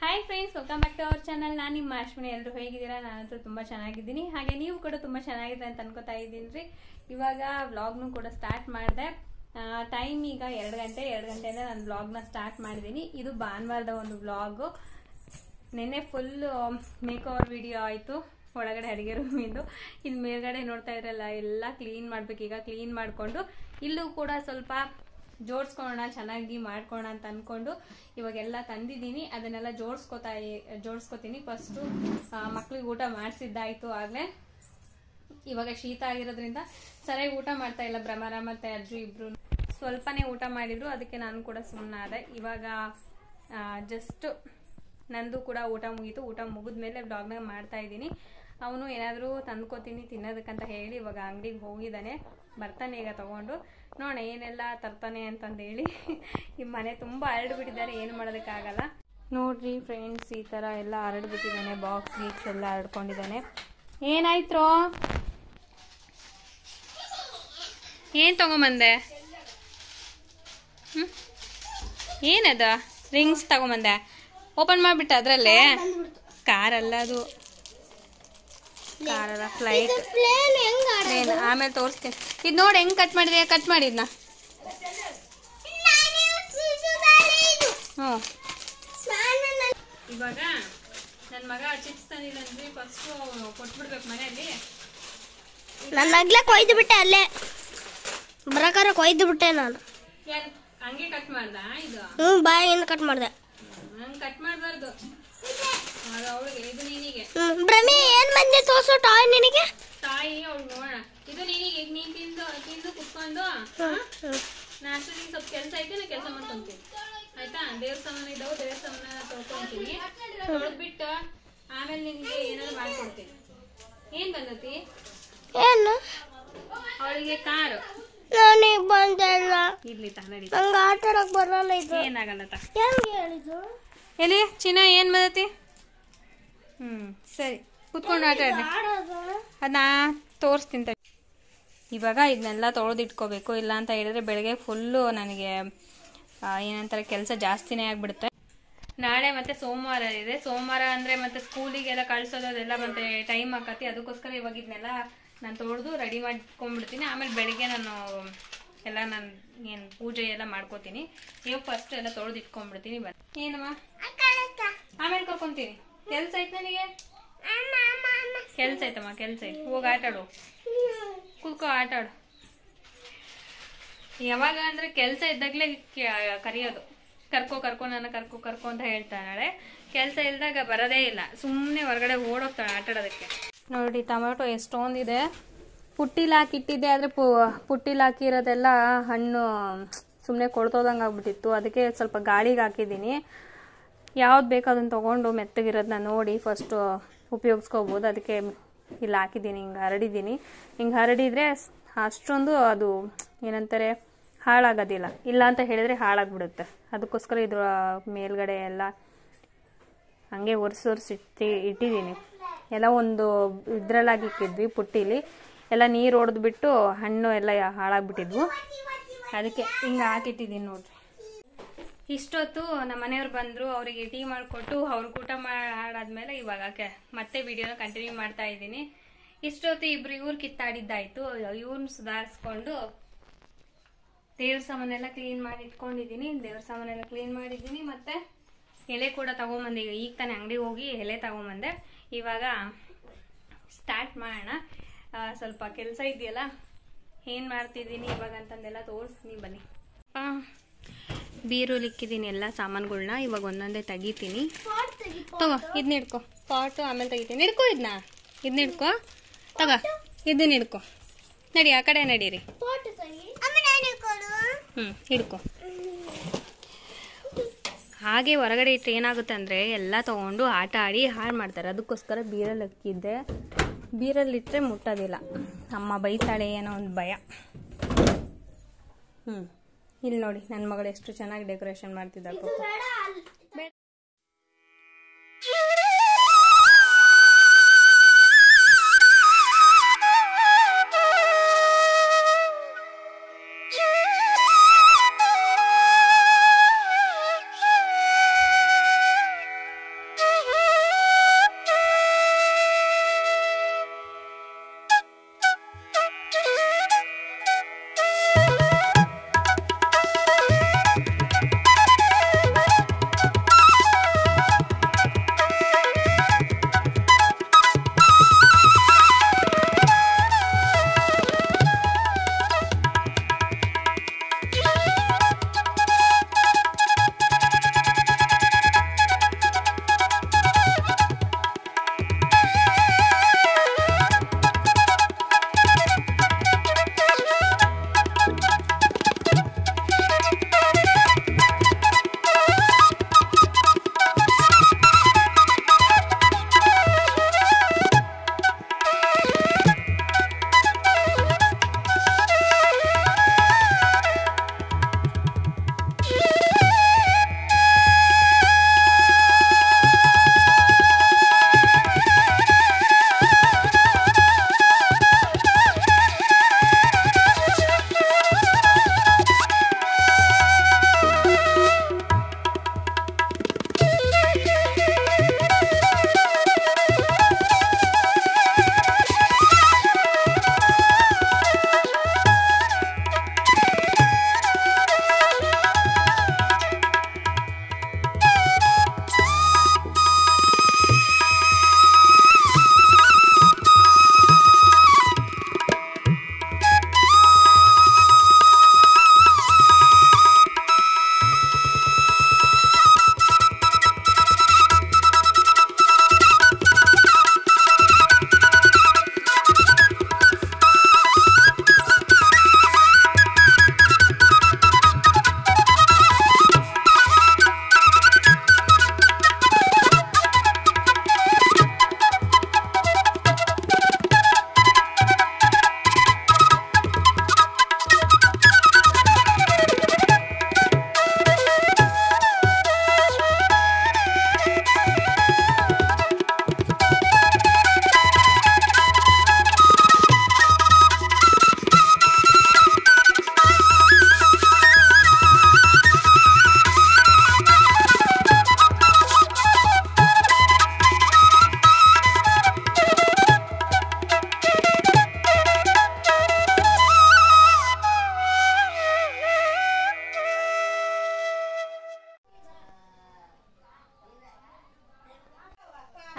Hi friends, welcome back to our channel. ನಾನು ನಿಮ್ಮ ಅಶ್ವಿನಿ. ಎಲ್ಲರೂ ಹೇಗಿದ್ದೀರಾ? ನಾನಂತೂ ತುಂಬ ಚೆನ್ನಾಗಿದ್ದೀನಿ. ಹಾಗೆ ನೀವು ಕೂಡ ತುಂಬ ಚೆನ್ನಾಗಿದೆ ಅಂತ ಅನ್ಕೋತಾ ಇದ್ದೀನಿ ರೀ. ಇವಾಗ ವ್ಲಾಗ್ನು ಕೂಡ ಸ್ಟಾರ್ಟ್ ಮಾಡಿದೆ. ಟೈಮ್ ಈಗ 2 ಗಂಟೆಯಿಂದ ನಾನು ವ್ಲಾಗ್ನ ಸ್ಟಾರ್ಟ್ ಮಾಡಿದ್ದೀನಿ. ಇದು ಭಾನುವಾರದ ಒಂದು ವ್ಲಾಗು. ನೆನ್ನೆ ಫುಲ್ ಮೇಕ್ ಓವರ್ ವಿಡಿಯೋ ಆಯಿತು, ಒಳಗಡೆ ಅಡುಗೆ ರೂಮಿಂದು. ಇಲ್ಲಿ ಮೇಲ್ಗಡೆ ನೋಡ್ತಾ ಇದ್ರಲ್ಲ, ಎಲ್ಲ ಕ್ಲೀನ್ ಮಾಡ್ಬೇಕು. ಈಗ ಕ್ಲೀನ್ ಮಾಡಿಕೊಂಡು ಇಲ್ಲೂ ಕೂಡ ಸ್ವಲ್ಪ ಜೋಡಿಸ್ಕೊಳ್ಳೋಣ, ಚೆನ್ನಾಗಿ ಮಾಡ್ಕೊಳ್ಳೋಣ ಅಂತ ಅಂದ್ಕೊಂಡು ಇವಾಗೆಲ್ಲ ತಂದಿದ್ದೀನಿ. ಅದನ್ನೆಲ್ಲ ಜೋಡಿಸ್ಕೋತೀನಿ. ಫಸ್ಟು ಮಕ್ಳಿಗೆ ಊಟ ಮಾಡಿಸಿದ್ದಾಯಿತು. ಆಗಲೇ ಇವಾಗ ಶೀತ ಆಗಿರೋದ್ರಿಂದ ಸರಿಯಾಗಿ ಊಟ ಮಾಡ್ತಾ ಇಲ್ಲ. ಭ್ರಮರ ಮತ್ತು ಅಜ್ಜು ಇಬ್ರು ಸ್ವಲ್ಪನೇ ಊಟ ಮಾಡಿದ್ರು, ಅದಕ್ಕೆ ನಾನು ಕೂಡ ಸುಮ್ಮನಾದೆ. ಇವಾಗ ಜಸ್ಟ್ ನಂದು ಕೂಡ ಊಟ ಮುಗೀತು. ಊಟ ಮುಗಿದ್ಮೇಲೆ ಬ್ಲಾಗ್ನಾಗ ಮಾಡ್ತಾ ಇದ್ದೀನಿ. ಅವನು ಏನಾದರೂ ತಂದ್ಕೋತೀನಿ ತಿನ್ನೋದಕ್ಕಂತ ಹೇಳಿ ಇವಾಗ ಅಂಗಡಿಗೆ ಹೋಗಿದ್ದಾನೆ. ಬರ್ತಾನೆ ಈಗ ತಗೊಂಡು. ನೋಡೋಣ ಏನೆಲ್ಲ ತರ್ತಾನೆ ಅಂತಂದೇಳಿ. ಈ ಮನೆ ತುಂಬ ಹರಡ್ಬಿಟ್ಟಿದ್ದಾರೆ, ಏನು ಮಾಡೋದಕ್ಕಾಗಲ್ಲ. ನೋಡ್ರಿ ಫ್ರೆಂಡ್ಸ್, ಈ ಥರ ಎಲ್ಲ ಹರಡ್ಬಿಟ್ಟಿದ್ದಾನೆ. ಬಾಕ್ಸ್ ಗೀಕ್ಸ್ ಎಲ್ಲ ಹರಡ್ಕೊಂಡಿದ್ದಾನೆ. ಏನಾಯ್ತು? ಏನು ತಗೊಂಬಂದೆ? ಏನದ? ರಿಂಗ್ಸ್ ತಗೊಂಬಂದೆ? ಓಪನ್ ಮಾಡಿಬಿಟ್ಟ ಅದರಲ್ಲೇ? ಕಾರಲ್ಲ ಅದು, ಕಾರಲ್ಲ, ಫ್ಲೈಟ್. ಆಮೇಲೆ ತೋರಿಸ್ತೀನಿ. ಇದು ನೋಡಿ ಹೆಂಗ್ ಕಟ್ ಮಾಡಿದೆ. ಕಟ್ ಮಾಡಿದ್ನ. ಹ್ಞೂ, ಇವಾಗ ನನ್ನ ಮಗ ಚಿಪ್ಸ್ ತಂದಿಲ್ಲಂದ್ರಿ. ಫಸ್ಟು ಕೊಟ್ಬಿಡ್ಬೇಕು ಮನೆಯಲ್ಲಿ. ನನ್ನ ಅಗ್ಲೆ ಕೊಯ್ದು ಬಿಟ್ಟೆ, ಅಲ್ಲೇ ಬರಕಾರ ಕೊಯ್ದು ಬಿಟ್ಟೆ ನಾನು. ಹಂಗೆ ಕಟ್ ಮಾಡ್ದ ಇದು? ಬಾಯಿಂದ ಕಟ್ ಮಾಡ್ದೆ. ಹಂಗೆ ಕಟ್ ಮಾಡಬಾರ್ದು. ಅವಳಿಗೆ ಇದು ನಿನಗೆ. ಭ್ರಮಿ ಏನ್ ಬಂದೆ ತೋರ್ಸು ಟಾಯ್ ನಿನಗೆ. ತಾಯಿ ಅವಳು ನೋಡೋಣ. ಇದು ನಿನಗೆ. ನೀನು ತಿಂದು ಕುತ್ಕೊಂಡು ನಾಷ್ಟಕ್ಕೆ ಸ್ವಲ್ಪ ಕೆಲಸ ಐತೆ, ನಾನು ಕೆಲಸ ಮಾಡ್ಕೊಂತೀನಿ ಆಯ್ತಾ. ದೇವ್ರ ಸಾಮಾನು ಇದ್ದಾವೆ, ದೇವ್ರ ಸಾಮಾನ ತೊಳ್ಕೊಂತೀನಿ. ತೊಳೆದ್ಬಿಟ್ಟು ಆಮೇಲೆ ನಿನಗೆ ಏನಾದ್ರು ಮಾಡ್ಕೊಡ್ತೀನಿ. ಏನ್ ಬಂದತಿ? ಏನು? ಅವಳಿಗೆ ಕಾರು. ನನಗೆ ಬಂದಿಲ್ಲ. ಇರ್ಲಿ ತಾ, ನಡಿ. ನಂಗೆ ಆಟ ಆಡಕ್ ಬರಲ್ಲ. ಇದು ಏನಾಗಲ್ಲ ತಾ. ಹೆಂಗೆ ಹೇಳಿದ್ದು? ಎಲ್ಲಿ ಚಿನ್ನ ಏನ್ ಬಂದತಿ? ಸರಿ, ಕುತ್ಕೊಂಡು ಆಟ ಆಡ್ರಿ. ಅದನ್ನ ತೋರಿಸ್ತೀನಿ. ಇವಾಗ ಇದನ್ನೆಲ್ಲ ತೊಳೆದಿಟ್ಕೋಬೇಕು. ಇಲ್ಲ ಅಂತ ಹೇಳಿದ್ರೆ ಬೆಳಗ್ಗೆ ಫುಲ್ಲು ನನಗೆ ಏನಂತಾರೆ ಕೆಲಸ ಜಾಸ್ತಿನೇ ಆಗಿಬಿಡುತ್ತೆ. ನಾಳೆ ಮತ್ತೆ ಸೋಮವಾರ ಇದೆ. ಸೋಮವಾರ ಅಂದರೆ ಮತ್ತೆ ಸ್ಕೂಲಿಗೆಲ್ಲ ಕಳ್ಸೋದು ಅದೆಲ್ಲ ಮತ್ತೆ ಟೈಮ್ ಆಕತಿ. ಅದಕ್ಕೋಸ್ಕರ ಇವಾಗ ಇದನ್ನೆಲ್ಲ ನಾನು ತೊಳೆದು ರೆಡಿ ಮಾಡ್ಕೊಂಡ್ಬಿಡ್ತೀನಿ. ಆಮೇಲೆ ಬೆಳಿಗ್ಗೆ ನಾನು ಏನು ಪೂಜೆ ಎಲ್ಲ ಮಾಡ್ಕೋತೀನಿ. ಇವಾಗ ಫಸ್ಟ್ ಎಲ್ಲ ತೊಳೆದು ಇಟ್ಕೊಂಡ್ಬಿಡ್ತೀನಿ. ಏನಮ್ಮ? ಆಮೇಲೆ ಕರ್ಕೊಂತೀನಿ. ಕೆಲ್ಸ ಐತೆ ನನಗೆ. ಕೆಲ್ಸ ಐತಮ್ಮ, ಕೆಲ್ಸ ಐತೆ. ಹೋಗಿ ಆಟಾಡು, ಕೂತ್ಕೋ ಆಟಾಡು. ಯಾವಾಗ ಅಂದ್ರೆ ಕೆಲ್ಸ ಇದ್ದಾಗಲೇ ಕರೆಯೋದು. ಕರ್ಕೋ ನನ್ನ ಕರ್ಕೋ ಅಂತ ಹೇಳ್ತಾಳೆ. ಕೆಲ್ಸ ಇಲ್ದಾಗ ಬರೋದೇ ಇಲ್ಲ, ಸುಮ್ಮನೆ ಹೊರಗಡೆ ಓಡೋಗ್ತಾಳೆ ಆಟಾಡೋದಕ್ಕೆ. ನೋಡಿ ಟೊಮೆಟೊ ಎಷ್ಟೊಂದಿದೆ. ಪುಟ್ಟಿಲಿ ಹಾಕಿಟ್ಟಿದ್ದೆ, ಆದರೆ ಪುಟ್ಟಿಲಿ ಹಾಕಿರೋದೆಲ್ಲ ಹಣ್ಣು ಸುಮ್ಮನೆ ಕೊಳ್ತೋದಂಗೆ ಆಗ್ಬಿಟ್ಟಿತ್ತು. ಅದಕ್ಕೆ ಸ್ವಲ್ಪ ಗಾಳಿಗೆ ಹಾಕಿದ್ದೀನಿ. ಯಾವ್ದು ಬೇಕು ಅದನ್ನು ತೊಗೊಂಡು ಮೆತ್ತಗಿರೋದನ್ನ ನೋಡಿ ಫಸ್ಟು ಉಪಯೋಗಿಸ್ಕೋಬೋದು. ಅದಕ್ಕೆ ಇಲ್ಲಿ ಹಾಕಿದ್ದೀನಿ, ಹಿಂಗೆ ಹರಡಿದ್ದೀನಿ. ಹಿಂಗೆ ಹರಡಿದರೆ ಅಷ್ಟೊಂದು ಅದು ಏನಂತಾರೆ ಹಾಳಾಗೋದಿಲ್ಲ. ಇಲ್ಲ ಅಂತ ಹೇಳಿದರೆ ಹಾಳಾಗ್ಬಿಡುತ್ತೆ. ಅದಕ್ಕೋಸ್ಕರ ಇದ್ರ ಮೇಲ್ಗಡೆ ಎಲ್ಲ ಹಂಗೆ ಒರೆಸಿ ಇಟ್ಟಿದ್ದೀನಿ. ಎಲ್ಲ ಒಂದು ಇದ್ರಲ್ಲಾಗಿ ಇಟ್ಟಿದ್ವಿ ಪುಟ್ಟಿಲಿ. ಎಲ್ಲ ನೀರು ಹೊಡೆದ್ಬಿಟ್ಟು ಹಣ್ಣು ಎಲ್ಲ ಹಾಳಾಗ್ಬಿಟ್ಟಿದ್ವು. ಅದಕ್ಕೆ ಹಿಂಗೆ ಹಾಕಿಟ್ಟಿದ್ದೀನಿ ನೋಡ್ರಿ. ಇಷ್ಟೊತ್ತು ನಮ್ಮ ಮನೆಯವ್ರು ಬಂದರು, ಅವರಿಗೆ ಟೀ ಮಾಡಿಕೊಟ್ಟು ಅವ್ರಿಗೆ ಊಟ ಮಾಡಾದ್ಮೇಲೆ ಇವಾಗ ಮತ್ತೆ ವಿಡಿಯೋನ ಕಂಟಿನ್ಯೂ ಮಾಡ್ತಾ ಇದ್ದೀನಿ. ಇಷ್ಟೊತ್ತು ಇವ್ರು ಕಿತ್ತಾಡಿದ್ದಾಯಿತು. ಇವ್ರನ್ನ ಸುಧಾರಿಸ್ಕೊಂಡು ದೇವ್ರ ಸಾಮಾನೆಲ್ಲ ಕ್ಲೀನ್ ಮಾಡಿ ಇಟ್ಕೊಂಡಿದ್ದೀನಿ. ಮತ್ತು ಎಲೆ ಕೂಡ ತೊಗೊಂಬಂದೆ. ಈಗ ತಾನೇ ಅಂಗಡಿಗೆ ಹೋಗಿ ಎಲೆ ತೊಗೊಂಬಂದೆ. ಇವಾಗ ಸ್ಟಾರ್ಟ್ ಮಾಡೋಣ. ಸ್ವಲ್ಪ ಕೆಲಸ ಇದೆಯಲ್ಲ, ಏನು ಮಾಡ್ತಿದ್ದೀನಿ ಇವಾಗ ಅಂತಂದೆಲ್ಲ ತೋರಿಸ್ತೀನಿ ಬನ್ನಿ. ಬೀರು ಇಕ್ಕಿದ್ದೀನಿ ಎಲ್ಲ ಸಾಮಾನುಗಳ್ನ. ಇವಾಗ ಒಂದೊಂದೇ ತೆಗಿತೀನಿ. ತಗೋ, ಇದನ್ನ ಹಿಡ್ಕೊ. ಪಾಟು ಆಮೇಲೆ ತೆಗಿತೀನಿ. ಹಿಡ್ಕೊ ಇದನ್ನ ಹಿಡ್ಕೊ. ತಗೋ, ಇದನ್ನ ಹಿಡ್ಕೊ. ನಡಿ, ಆ ಕಡೆ ನಡೀರಿ. ಹಿಡ್ಕೊ. ಹಾಗೆ ಹೊರಗಡೆ ಇಟ್ಟು ಏನಾಗುತ್ತೆ ಅಂದರೆ ಎಲ್ಲ ತೊಗೊಂಡು ಆಟ ಆಡಿ ಹಾಳು ಮಾಡ್ತಾರೆ. ಅದಕ್ಕೋಸ್ಕರ ಬೀರಲ್ಲಿ ಇಕ್ಕಿದ್ದೆ. ಬೀರಲ್ಲಿಟ್ಟರೆ ಮುಟ್ಟೋದಿಲ್ಲ. ಅಮ್ಮ ಬೈತಾಳೆ ಏನೋ ಒಂದು ಭಯ. ಇಲ್ಲಿ ನೋಡಿ ನನ್ನ ಮಗಳು ಎಷ್ಟು ಚೆನ್ನಾಗಿ ಡೆಕೋರೇಷನ್ ಮಾಡ್ತಿದ್ದಾಳೆ.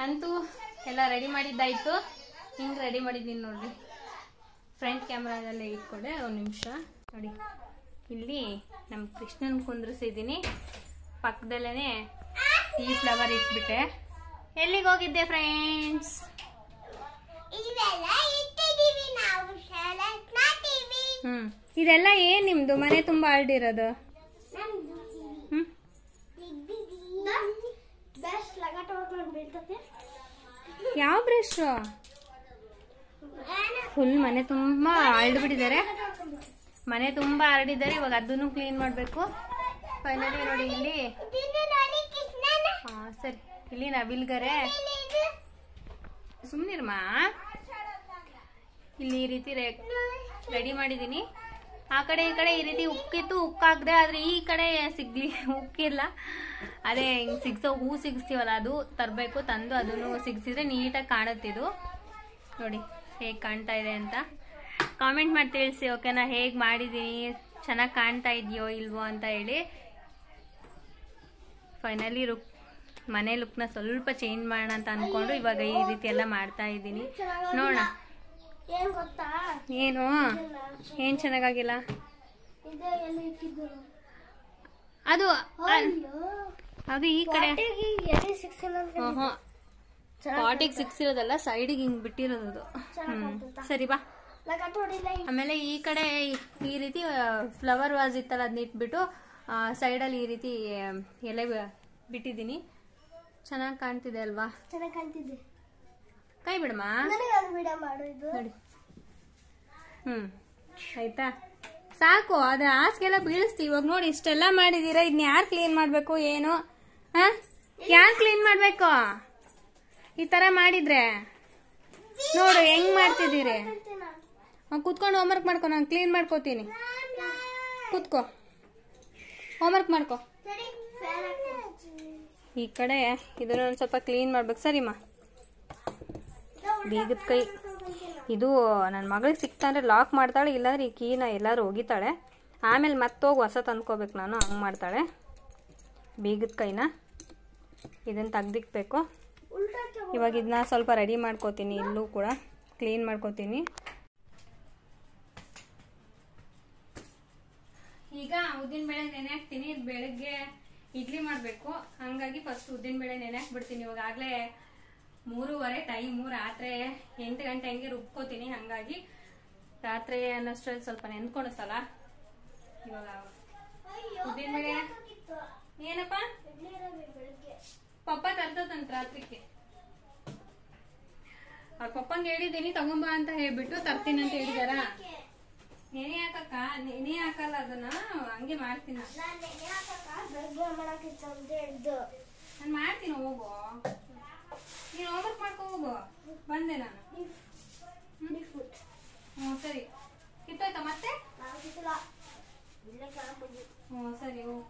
ಅಂತೂ ಎಲ್ಲ ರೆಡಿ ಮಾಡಿದ್ದಾಯ್ತು. ಹಿಂಗೆ ರೆಡಿ ಮಾಡಿದ್ದೀನಿ ನೋಡ್ರಿ. ಫ್ರಂಟ್ ಕ್ಯಾಮ್ರಾದಲ್ಲೇ ಇಟ್ಕೊಂಡೆ. ಒಂದು ನಿಮಿಷ ನೋಡಿ, ಇಲ್ಲಿ ನಮ್ಮ ಕೃಷ್ಣನ್ ಕುಂದ್ರಿಸಿದ್ದೀನಿ. ಪಕ್ಕದಲ್ಲೇ ಈ ಫ್ಲವರ್ ಇಟ್ಬಿಟ್ಟೆ. ಎಲ್ಲಿಗೆ ಹೋಗಿದ್ದೆ ಫ್ರೆಂಡ್ಸ್? ಇದೆಲ್ಲ ಏನ್ ನಿಮ್ದು ಮನೆ ತುಂಬಾ ಹರಡಿರೋದು? ಯಾವ ಬ್ರಷ್? ಫುಲ್ ಮನೆ ತುಂಬಾ ಹರಡ್ಬಿಟ್ಟಿದ್ದಾರೆ. ಮನೆ ತುಂಬಾ ಹರಡಿದ್ದಾರೆ. ಇವಾಗ ಅದನ್ನು ಕ್ಲೀನ್ ಮಾಡ್ಬೇಕು. ಫೈನಲಿ ನೋಡಿ ಇಲ್ಲಿ. ಹಾ ಸರಿ, ಇಲ್ಲಿ ನವಿಲ್ಗರೆ ಸುಮ್ನಿರ್ಮಾ. ಇಲ್ಲಿ ಈ ರೀತಿ ರೆಡಿ ಮಾಡಿದೀನಿ. ಆ ಕಡೆ ಈ ಕಡೆ ಈ ರೀತಿ ಉಕ್ಕಿತ್ತು, ಉಕ್ಕಾಕ್ದೆ. ಆದ್ರೆ ಈ ಕಡೆ ಉಕ್ಕಿಲ್ಲ. ಅದೇ ಹಿಂಗ್ ಹೂ ಸಿಗಿಸ್ತೀವಲ್ಲ, ಅದು ತರಬೇಕು. ತಂದು ಅದನ್ನು ಸಿಗಿಸಿದ್ರೆ ನೀಟಾಗಿ ಕಾಣುತ್ತಿದ್ದು. ನೋಡಿ ಹೇಗೆ ಕಾಣ್ತಾ ಇದೆ ಅಂತ ಕಾಮೆಂಟ್ ಮಾಡಿ ತಿಳಿಸಿ. ಓಕೆನಾ? ಹೇಗೆ ಮಾಡಿದೀನಿ, ಚೆನ್ನಾಗಿ ಕಾಣ್ತಾ ಇದೆಯೋ ಇಲ್ವೋ ಅಂತ ಹೇಳಿ. ಫೈನಲಿ ಮನೆ ಲುಕ್ನ ಸ್ವಲ್ಪ ಚೇಂಜ್ ಮಾಡೋಣ ಅಂತ ಅನ್ಕೊಂಡು ಇವಾಗ ಈ ರೀತಿ ಎಲ್ಲ ಮಾಡ್ತಾ ಇದ್ದೀನಿ. ನೋಡೋಣ. ಏನು ಏನ್ ಚೆನ್ನಾಗಿಲ್ಲ? ಅದು ಅದು ಈ ಕಡೆ ಪಾಟಿಗೆ ಸಿಕ್ಸಿರೋದಲ್ಲ, ಸೈಡಿಗೆ ಹಿಂಗ್ ಬಿಟ್ಟಿರೋದು. ಸರಿ ಬಾ. ಆಮೇಲೆ ಈ ಕಡೆ ಈ ರೀತಿ ಫ್ಲವರ್ ವಾಸ್ ಇತ್ತಲ್ಲ, ಅದನ್ನ ಇಟ್ಬಿಟ್ಟು ಸೈಡಲ್ಲಿ ಈ ರೀತಿ ಎಲೆ ಬಿಟ್ಟಿದ್ದೀನಿ. ಚೆನ್ನಾಗಿ ಕಾಣ್ತಿದೆ ಅಲ್ವಾ? ಚೆನ್ನಾಗಿ ಕಾಣ್ತಿದೆ. ಕೈ ಬಿಡಮ್ಮ. ನೋಡಿ. ಆಯ್ತಾ? ಸಾಕು. ಅದ ಹಾಸಿಗೆಲ್ಲ ಬೀಳಿಸ್ತೀವಿ. ಇವಾಗ ನೋಡಿ ಇಷ್ಟೆಲ್ಲ ಮಾಡಿದೀರಾ. ಇದನ್ನ ಯಾರು ಕ್ಲೀನ್ ಮಾಡ್ಬೇಕು? ಏನು ಯಾರು ಕ್ಲೀನ್ ಮಾಡ್ಬೇಕು? ಈ ತರ ಮಾಡಿದ್ರೆ ನೋಡು ಹೆಂಗ್ ಮಾಡ್ತಿದ್ದೀರಿ. ಕೂತ್ಕೊಂಡು ಹೋಮ್ವರ್ಕ್ ಮಾಡ್ಕೊ. ನಾನು ಕ್ಲೀನ್ ಮಾಡ್ಕೋತೀನಿ. ಕೂತ್ಕೋ, ಹೋಮ್ವರ್ಕ್ ಮಾಡ್ಕೋ. ಈ ಕಡೆ ಇದನ್ನ ಒಂದು ಸ್ವಲ್ಪ ಕ್ಲೀನ್ ಮಾಡ್ಬೇಕು. ಸರಿಮ್ಮ. ಬೀಗದ ಕೈ ಇದು ನನ್ನ ಮಗಳಿಗೆ ಸಿಕ್ತಾ ಅಂದ್ರೆ ಲಾಕ್ ಮಾಡ್ತಾಳೆ, ಇಲ್ಲಾಂದ್ರೆ ಈ ಕೀನ ಎಲ್ಲಾರು ಒಗಿತಾಳೆ. ಆಮೇಲೆ ಮತ್ತೋಗಿ ಹೊಸ ತಂದ್ಕೋಬೇಕು ನಾನು. ಹಂಗೆ ಮಾಡ್ತಾಳೆ. ಬೀಗದ ಕೈನ ಇದನ್ನು ತೆಗ್ದಿಕ್ಬೇಕು. ಇವಾಗ ಇದನ್ನ ಸ್ವಲ್ಪ ರೆಡಿ ಮಾಡ್ಕೋತೀನಿ. ಇಲ್ಲೂ ಕೂಡ ಕ್ಲೀನ್ ಮಾಡ್ಕೋತೀನಿ. ಈಗ ಉದ್ದಿನ ಬೇಳೆ ನೆನೆ ಹಾಕ್ತೀನಿ. ಬೆಳಗ್ಗೆ ಇಡ್ಲಿ ಮಾಡಬೇಕು. ಹಂಗಾಗಿ ಫಸ್ಟ್ ಉದ್ದಿನ ಬೇಳೆ ನೆನೆ ಹಾಕ್ಬಿಡ್ತೀನಿ. ಇವಾಗ ಆಗಲೇ 3:30 ಟೈಮು. ರಾತ್ರಿ 8 ಗಂಟೆ ಹಂಗೆ ರುಬ್ಕೋತೀನಿ. ಹಂಗಾಗಿ ರಾತ್ರಿ ಅನ್ನೋಷ್ಟರಲ್ಲಿ ಸ್ವಲ್ಪ ನೆನ್ಕೊಳುತ್ತಲ್ಲ. ಇವಾಗ ಉದ್ದಿನ ಬೇಳೆ ಏನಪ್ಪ ಪಪ್ಪ ತರ್ತದಂತ ರಾತ್ರಿಗೆ. ಅವ್ರ ಪಪ್ಪಂಗೆ ಹೇಳಿದ್ದೀನಿ ತಗೊಂಬ ಅಂತ ಹೇಳ್ಬಿಟ್ಟು ತರ್ತೀನಿ ಅಂತ ಹೇಳಿದಾರ. ನೆನೆ ಹಾಕಕ್ಕ? ನೆನೆ ಹಾಕಲ್ಲ, ಅದನ್ನ ಹಂಗೆ ಮಾಡ್ತೀನಿ. ನಾನು ಮಾಡ್ತೀನಿ. ಹೋಗು, ನೀನು ಹೋಮ್ವರ್ಕ್ ಮಾಡ್ಕೊ. ಹೋಗು, ಬಂದೆ ನಾನು. ಸರಿ. ಕಿತ್ತೋಯ್ತಾ ಮತ್ತೆ? ಸರಿ ಹೋಗು.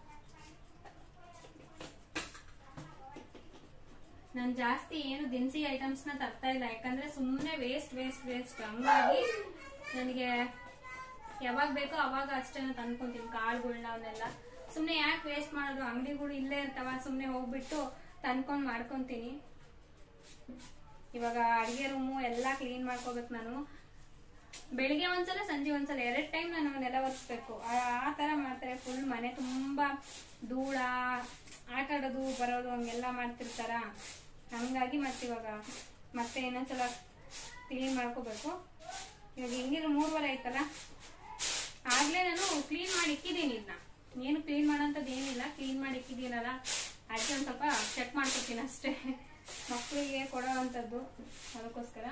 ನಾನು ಜಾಸ್ತಿ ಏನು ದಿನಸಿ ಐಟಮ್ಸ್ನ ತರ್ತಾ ಇಲ್ಲ. ಯಾಕಂದ್ರೆ ಸುಮ್ಮನೆ ವೇಸ್ಟ್. ಹಂಗಾಗಿ ನನಗೆ ಯಾವಾಗ ಬೇಕೋ ಅವಾಗ ಅಷ್ಟೇ ತಂದ್ಕೊಂತೀನಿ. ಕಾಳುಗಳನ್ನ ಅವನ್ನೆಲ್ಲ ಸುಮ್ಮನೆ ಯಾಕೆ ವೇಸ್ಟ್ ಮಾಡೋದು? ಅಂಗಡಿಗಳು ಇಲ್ಲೇ ಇರ್ತಾವ. ಸುಮ್ಮನೆ ಹೋಗ್ಬಿಟ್ಟು ತಂದ್ಕೊಂಡು ಮಾಡ್ಕೊತೀನಿ. ಇವಾಗ ಅಡುಗೆ ರೂಮು ಎಲ್ಲ ಕ್ಲೀನ್ ಮಾಡ್ಕೋಬೇಕು ನಾನು. ಬೆಳಿಗ್ಗೆ ಒಂದ್ಸಲ, ಸಂಜೆ ಒಂದ್ಸಲ, 2 ಟೈಮ್ ನಾನು ನೆಲ ಒರೆಸ್ಬೇಕು. ಆ ಥರ ಮಾಡ್ತಾರೆ. ಫುಲ್ ಮನೆ ತುಂಬ ಧೂಳ, ಆಟ ಆಡೋದು ಬರೋದು ಹಂಗೆಲ್ಲ ಮಾಡ್ತಿರ್ತಾರ. ಹಂಗಾಗಿ ಇವಾಗ ಮತ್ತೆ ಇನ್ನೊಂದ್ಸಲ ಕ್ಲೀನ್ ಮಾಡ್ಕೋಬೇಕು. ಇವಾಗ ಹಿಂಗಿರೋ 3:30 ಆಯ್ತಲ್ಲ, ಆಗ್ಲೇ ನಾನು ಕ್ಲೀನ್ ಮಾಡಿ ಇಕ್ಕಿದ್ದೀನಿ. ಇದನ್ನ ಏನು ಕ್ಲೀನ್ ಮಾಡೋಂಥದ್ದು ಏನಿಲ್ಲ. ಕ್ಲೀನ್ ಮಾಡಿ ಇಕ್ಕಿದ್ದೀನಲ್ಲ, ಅದಕ್ಕೆ ಒಂದು ಸ್ವಲ್ಪ ಚೆಕ್ ಮಾಡ್ಕೊತೀನಿ ಅಷ್ಟೇ. ಮಕ್ಕಳಿಗೆ ಕೊಡೋ ಅಂಥದ್ದು, ಅದಕ್ಕೋಸ್ಕರ.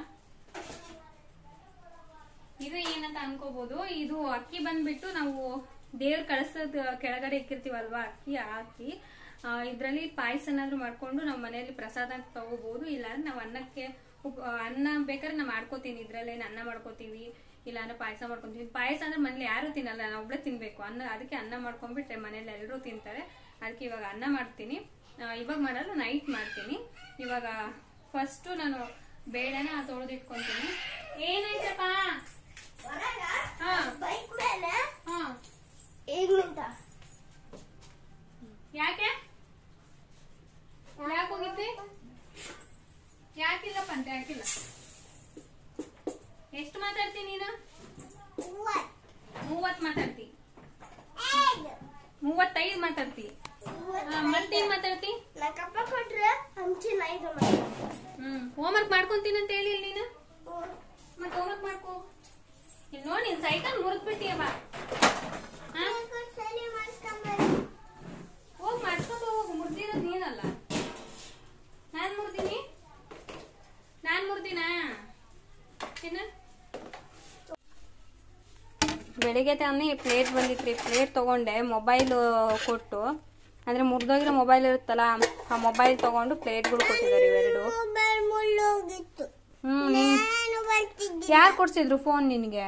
ಇದು ಏನಂತ ಅನ್ಕೋಬಹುದು. ಇದು ಅಕ್ಕಿ ಬಂದ್ಬಿಟ್ಟು ನಾವು ದೇವ್ರ ಕಳಸದ ಕೆಳಗಡೆ ಇಕ್ಕಿರ್ತೀವಲ್ವಾ, ಅಕ್ಕಿ. ಆ ಅಕ್ಕಿ ಇದರಲ್ಲಿ ಪಾಯಸನಾದ್ರೂ ಮಾಡ್ಕೊಂಡು ನಾವು ಮನೆಯಲ್ಲಿ ಪ್ರಸಾದ ಅಂತ ತಗೋಬಹುದು. ಇಲ್ಲಾಂದ್ರೆ ನಾವು ಅನ್ನ ಬೇಕಾದ್ರೆ ನಾವು ಮಾಡ್ಕೋತೀನಿ. ಇದ್ರಲ್ಲೇ ಅನ್ನ ಮಾಡ್ಕೋತೀವಿ, ಇಲ್ಲಾಂದ್ರೆ ಪಾಯಸ ಮಾಡ್ಕೊತೀವಿ. ಪಾಯಸ ಅಂದ್ರೆ ಮನೇಲಿ ಯಾರು ತಿನ್ನಲ್ಲ, ನಾವು ಒಬ್ಳೆ ತಿನ್ಬೇಕು. ಅದಕ್ಕೆ ಅನ್ನ ಮಾಡ್ಕೊಂಡ್ಬಿಟ್ರೆ ಮನೇಲಿ ಎಲ್ಲರೂ ತಿಂತಾರೆ. ಅದಕ್ಕೆ ಇವಾಗ ಅನ್ನ ಮಾಡ್ತೀನಿ. ಇವಾಗ ಮಾಡಲ್ಲ, ನೈಟ್ ಮಾಡ್ತೀನಿ. ಇವಾಗ ಫಸ್ಟ್ ನಾನು ಬೇಳೆನ ತೊಳೆದಿಟ್ಕೊಂತೀನಿ. ಏನಾಯ್ತಪ್ಪ? ಯಾಕೆ ಹೋಗಿದ್ದಿ? ಗಂಟೆ ಹಾಕಿಲ್ಲ. ಎಷ್ಟು ಮಾತಾಡ್ತೀನಿ ನೀನು? 30 ಮಾತಾಡ್ತಿ, 35 ಮಾತಾಡ್ತಿ. ಮತ್ತೇನ್ ಮಾತಾಡ್ತಿ? ಹೋಮ್ವರ್ಕ್ ಮಾಡ್ಕೊಂತೀನಿ ಅಂತ ಹೇಳಿ ನೀನು. ಮತ್ತೆ ಹೋಮ್ವರ್ಕ್ ಮಾಡ್ಕೋ. ಇಲ್ಲಿ ನೋಡಿ, ನೀನ್ ಸೈಕಲ್ ಮುರಿದ್ಬಿಟ್ಟಿಯವ. ಹೋಗ್ ಮಾಡ್ಕೊಂಡು ಹೋಗು. ಮುರಿದಿರೋದು ನೀನಲ್ಲ, ನಾನ್ ಮುರಿದಿನಿ. ನಾನ್ ಮುರಿದಿನಾ? ಬೆಳಿಗ್ಗೆ ತಾನೇ ಪ್ಲೇಟ್ ಬಂದಿತ್ರಿ. ಪ್ಲೇಟ್ ತಗೊಂಡೆ, ಮೊಬೈಲ್ ಕೊಟ್ಟು, ಅಂದ್ರೆ ಮುರಿದೋಗಿರೋ ಮೊಬೈಲ್ ಇರುತ್ತಲ್ಲ, ಆ ಮೊಬೈಲ್ ತಗೊಂಡು ಪ್ಲೇಟ್ಗಳು ಕೊಟ್ಟಿದ್ದಾರೆ ಇವೆರಡು. ಯಾರು ಕೊಡ್ಸಿದ್ರು ಫೋನ್ ನಿನಗೆ?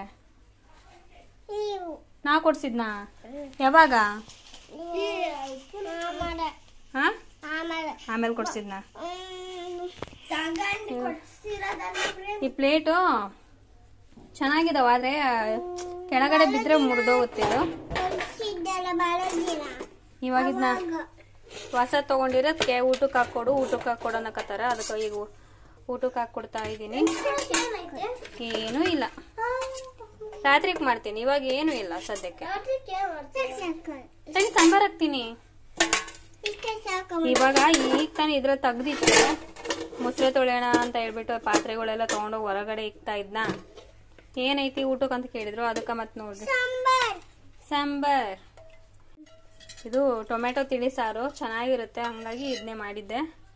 ನಾ ಕೊಡ್ಸಿದ್ನಾ? ಯಾವಾಗ? ಆಮೇಲೆ ಕೊಡ್ಸಿದ್ನಾ? ಈ ಪ್ಲೇಟು ಚೆನ್ನಾಗಿದಾವ, ಆದ್ರೆ ಕೆಳಗಡೆ ಬಿದ್ರೆ ಮುರಿದೋಗುತ್ತೆ ಇದು. ಇವಾಗ ಇದನ್ನ ಹೊಸ ತಗೊಂಡಿರೋದಕ್ಕೆ ಊಟಕ್ಕೆ ಹಾಕೊಡು, ಊಟಕ್ಕೆ ಹಾಕೊಡು ಅನ್ನಕತ್ತಾರ. ಅದಕ್ಕೆ ಈಗ ಊಟಕ್ಕೆ ಹಾಕೊಡ್ತಾ ಇದ್ದೀನಿ. ಏನೂ ಇಲ್ಲ, ರಾತ್ರಿಗೆ ಮಾಡ್ತೀನಿ, ಇವಾಗ ಏನೂ ಇಲ್ಲ ಸದ್ಯಕ್ಕೆ. ಸಾಂಬಾರ್ ಹಾಕ್ತೀನಿ ಇವಾಗ. ಈಗ ತಾನೇ ಇದ್ರ ತೆಗ್ದಿತ್ತು, ಮೊಸರೆ ತೊಳೆಯೋಣ ಅಂತ ಹೇಳ್ಬಿಟ್ಟು ಪಾತ್ರೆಗಳೆಲ್ಲ ತಗೊಂಡೋಗಿ ಹೊರಗಡೆ ಇಕ್ತಾ ಇದ್ನ. ಏನೈತಿ ಊಟಕ್ಕೆ ಅಂತ ಕೇಳಿದ್ರು, ಅದಕ್ಕೆ ಮತ್ತೆ ನೋಡ್ರಿ ಸಾಂಬಾರ್. ಇದು ಟೊಮೆಟೊ ತಿಳಿ ಸಾರು ಚೆನ್ನಾಗಿರುತ್ತೆ, ಹಂಗಾಗಿ ಇದನ್ನೇ ಮಾಡಿದ್ದೆ.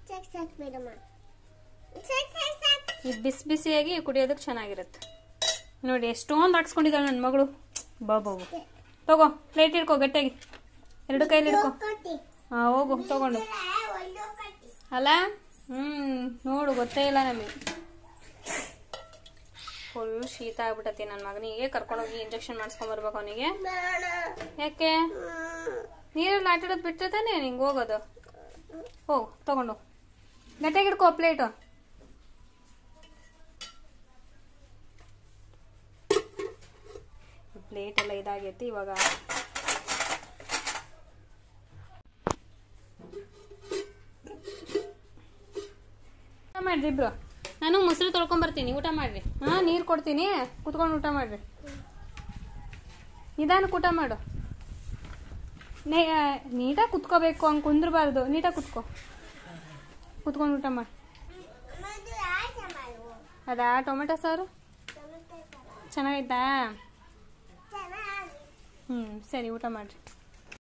ಇದು ಬಿಸಿ ಬಿಸಿಯಾಗಿ ಕುಡಿಯೋದಕ್ಕೆ ಚೆನ್ನಾಗಿರುತ್ತೆ. ನೋಡಿ ಎಷ್ಟೊಂದು ಹಾಕ್ಸ್ಕೊಂಡಿದ್ದಾಳೆ ನನ್ನ ಮಗಳು. ಬಾಬು ತಗೋ, ಪ್ಲೇಟ್ ಇಡ್ಕೋ ಗಟ್ಟಿಯಾಗಿ, 2 ಕೈಲಿ ಇಡ್ಕೋ. ಹೋಗು ತಗೊಂಡು. ಅಲ್ಲ ನೋಡು, ಗೊತ್ತೇ ಇಲ್ಲ ನಮಗೆ. ಫುಲ್ ಶೀತ ಆಗ್ಬಿಟ್ಟತಿ. ನನ್ನ ಮಗನಿಗೆ ಕರ್ಕೊಂಡೋಗಿ ಇಂಜೆಕ್ಷನ್ ಮಾಡಿಸ್ಕೊಂಬರ್ಬೇಕು ಅವನಿಗೆ. ಯಾಕೆ? ನೀರಲ್ಲಿ ಆಟಾಡೋದು ಬಿಟ್ಟರೆ ತಾನೇ ನಿಂಗೆ ಹೋಗೋದು. ಹೋಗು ತಗೊಂಡು ಗಟ್ಟಿಯಾಗಿ ಇಡ್ಕೋ ಪ್ಲೇಟು. ಪ್ಲೇಟ್ ಎಲ್ಲ ಇದಾಗೈತಿ. ಇವಾಗ ಊಟ ಮಾಡ್ರಿ ಇಬ್ರು. ನಾನು ಮೊಸರು ತೊಳ್ಕೊಂಬರ್ತೀನಿ, ಊಟ ಮಾಡ್ರಿ. ನೀರು ಕೊಡ್ತೀನಿ, ಕುತ್ಕೊಂಡು ಊಟ ಮಾಡ್ರಿ. ನಿಧಾನಕ್ಕೆ ಊಟ ಮಾಡು. ನೀಟಾಗಿ ಕುತ್ಕೋಬೇಕು, ಹಂಗೆ ಕುಂದ್ರಬಾರ್ದು. ನೀಟಾಗಿ ಕುತ್ಕೊಂಡು ಊಟ ಮಾಡಿ. ಅದಾ ಟೊಮೆಟೊ ಸಾರು ಚೆನ್ನಾಗೈತಾ? ಸರಿ ಊಟ ಮಾಡ್ರಿ.